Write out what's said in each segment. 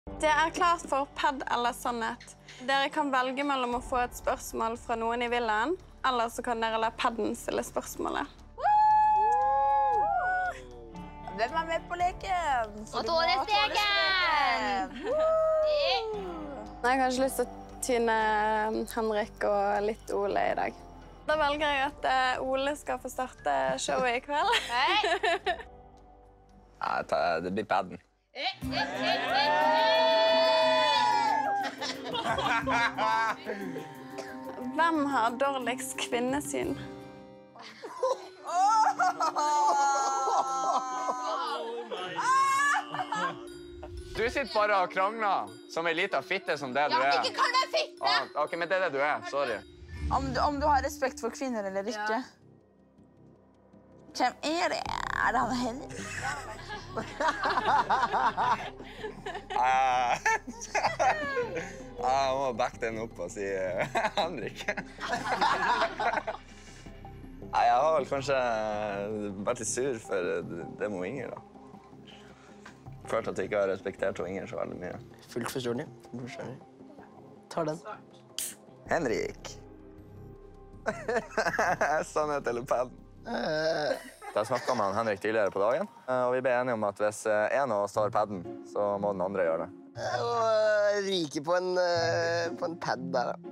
Det klart for pad eller sannhet. Dere kan velge mellom å få et spørsmål fra noen i villaen, eller så kan dere la padden stille spørsmålet. Hvem med på leken? Og Tone-steken! Jeg har kanskje lyst til å tyne Henrik og litt Ole i dag. Da velger jeg at Ole skal få starte showet i kveld. Det blir padden. Hvem har dårligst kvinnesyn? Du sitter bare og krangler som en liten fitte som det du er. Ikke kall meg fitte! Ok, men det det du er. Sorry. Om du har respekt for kvinner eller ikke. Hvem det? Det han Henrik? Jeg må backe den opp og si Henrik. Jeg har vel kanskje vært litt sur for det med Inger, da. Følt at jeg ikke har respektert Inger så veldig mye. Fullt forståelig. Tar den. Henrik. Sannhet eller padden? Jeg snakket med Henrik tidligere på dagen, og vi ble enige om at hvis en av oss tar padden, så må den andre gjøre det. Ryker på en pad der, da.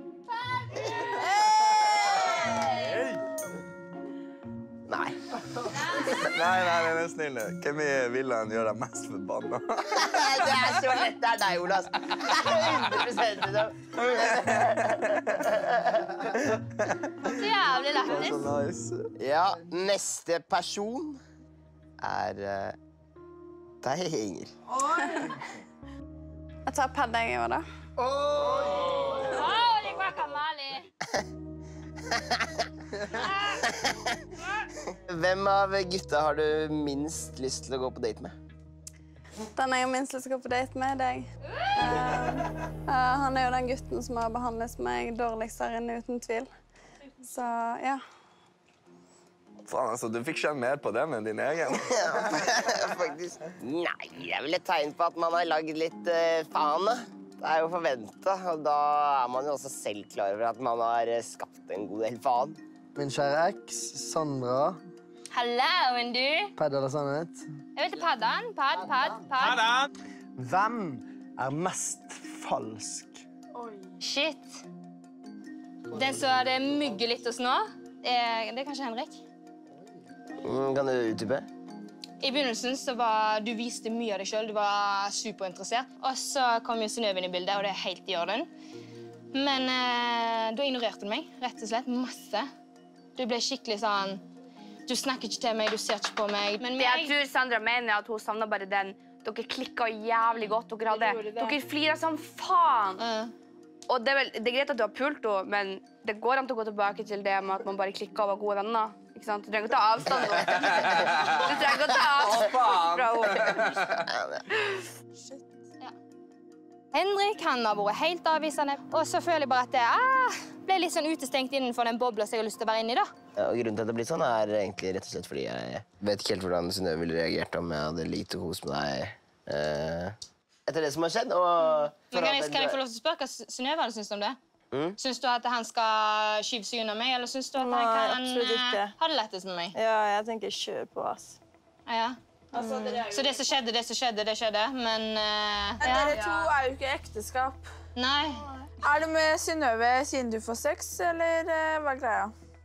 Nei. Nei, den er snill. Hvem i villaen gjør deg mest forbannet? Det så lett. Det deg, Jonas. 100% det. Så jævlig lættis. Så nice. Ja, neste person deg, Inger. Jeg tar pad jeg også, da. Det går kamali. Hvem av gutta har du minst lyst til å gå på date med? Den jeg har minst lyst til å gå på date med, deg. Han jo den gutten som har behandlet meg dårligst der inne, uten tvil. Så, ja. Faen, altså, du fikk skjønne mer på den enn din egen. Ja, faktisk. Nei, det vel et tegn på at man har lagd litt faen, da. Det jo forventet, og da man jo også selv klar over at man har skapt en god del faen. Min kjære eks, Sandra. Hallo, men du? Pad eller sannhet? Jeg vet padden. Padd. Hvem mest falsk? Shit. Den som det mygger litt hos nå, det kanskje Henrik. Kan du utdype? I begynnelsen så var du viste mye av deg selv, du var superinteressert. Og så kom jo Synnøve inn i bildet, og det helt i orden. Men da ignorerte du meg, rett og slett, masse. Du ble skikkelig sånn, du snakker ikke til meg, du ser ikke på meg. Men jeg tror Sandra mener at hun savnet bare den. Dere klikket jævlig godt, dere fliret som faen. Og det greit at du har pult henne, men det går an til å gå tilbake til det med at man bare klikket og var gode venner. Ikke sant? Du trenger ikke ta avstand nå. Du trenger ikke ta avstand fra henne. Henrik, han har vært helt avvisende. Og så føler jeg bare at jeg ble litt sånn utestengt innenfor den bobla som jeg har lyst til å være inne i, da. Ja, og grunnen til at det blir sånn egentlig rett og slett fordi jeg vet ikke helt hvordan Synnøve ville reagert om jeg hadde likt å kose med deg etter det som har skjedd. Men kan jeg få lov til å spørre hva Synnøve hadde syntes om det? Syns du at han skal skyve seg unna meg, eller syns du at han kan ha det lettest med meg? Ja, jeg tenker kjør på, ass. Ja. Så det som skjedde, men... Dere to jo ikke ekteskap. Nei. Du med Synnøve siden du får sex, eller hva greia?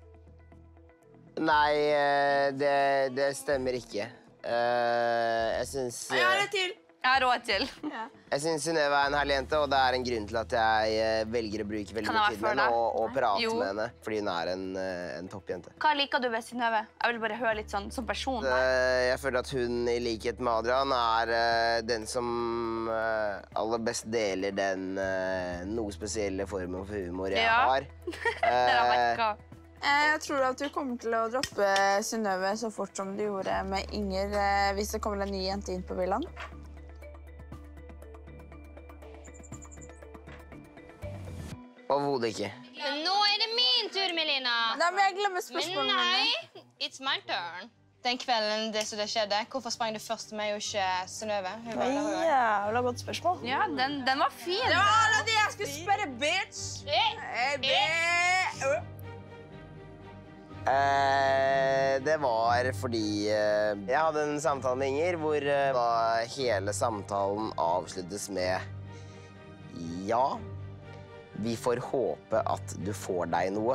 Nei, det stemmer ikke. Jeg synes... Jeg har det til. Jeg har råd til. Jeg synes Synnøve en herlig jente, og det en grunn til at jeg velger å bruke veldig mye tid med henne og prate med henne, fordi hun en toppjente. Hva liker du ved Synnøve? Jeg vil bare høre litt sånn som person. Jeg føler at hun, i likhet med Adrian, den som aller best deler den noe spesielle formen for humor jeg har. Jeg tror at du kommer til å droppe Synnøve så fort som du gjorde med Inger hvis det kommer en ny jente inn på villaen. Overhodet ikke. Men nå det min tur, Melina. Nei, men jeg glemmer spørsmålet. Men nei, it's my turn. Den kvelden det skjedde, hvorfor sprang du først til meg og ikke Synnøve? Jævla godt spørsmål. Ja, den var fin. Det var det jeg skulle spørre, bitch! Det var fordi jeg hadde en samtale med Inger, hvor da hele samtalen avsluttes med ja. Vi får håpe at du får deg noe.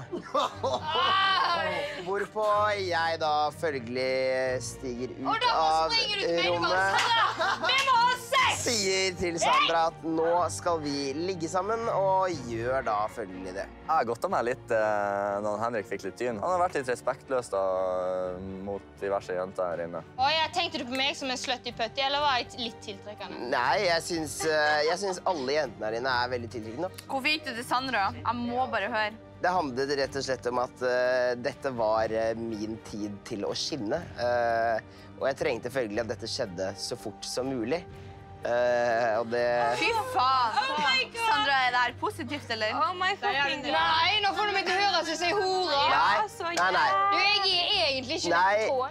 Hvorpå jeg da følgelig stiger ut av rommet. Vi må ha sex! Sier til Sandra at nå skal vi ligge sammen, og gjør da følgelig det. Jeg har gått av meg litt når Henrik fikk litt tyn. Han har vært litt respektløs da, mot diverse jenter her inne. Tenkte du på meg som en slutty putty, eller var jeg litt tiltrekkende? Nei, jeg syns alle jentene her inne er veldig tiltrekkende. Hvorfor gikk du til Sandra? Jeg må bare høre. Det handlet rett og slett om at dette var min tid til å skinne. Og jeg trengte følgelig at dette skjedde så fort som mulig. Og det... Fy faen! Sandra, er det her positivt, eller? Nei, nå får du meg til å høre at jeg sier hora. Nei. Jeg er egentlig ikke det på.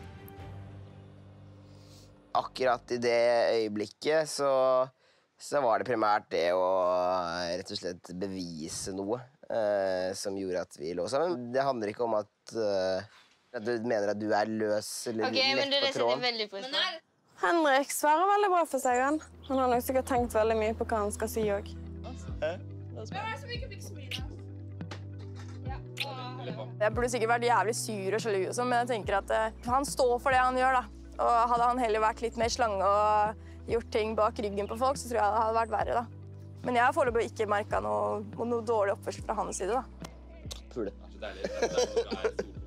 Akkurat i det øyeblikket så var det primært det å rett og slett bevise noe som gjorde at vi lå sammen. Det handler ikke om at du mener at du er løs eller lett på tråden. Veldig pris på. Henrik svarer veldig bra for seg, han. Han har nok sikkert tenkt veldig mye på hva han skal si også. Jeg burde sikkert vært jævlig sur og sjalu, men jeg tenker at han står for det han gjør, da. Og hadde han heller vært litt mer slange og gjort ting bak ryggen på folk, så tror jeg det hadde vært verre, da. Men jeg har foreløpig ikke merket noe dårlig oppførsel fra hans side, da. Pule.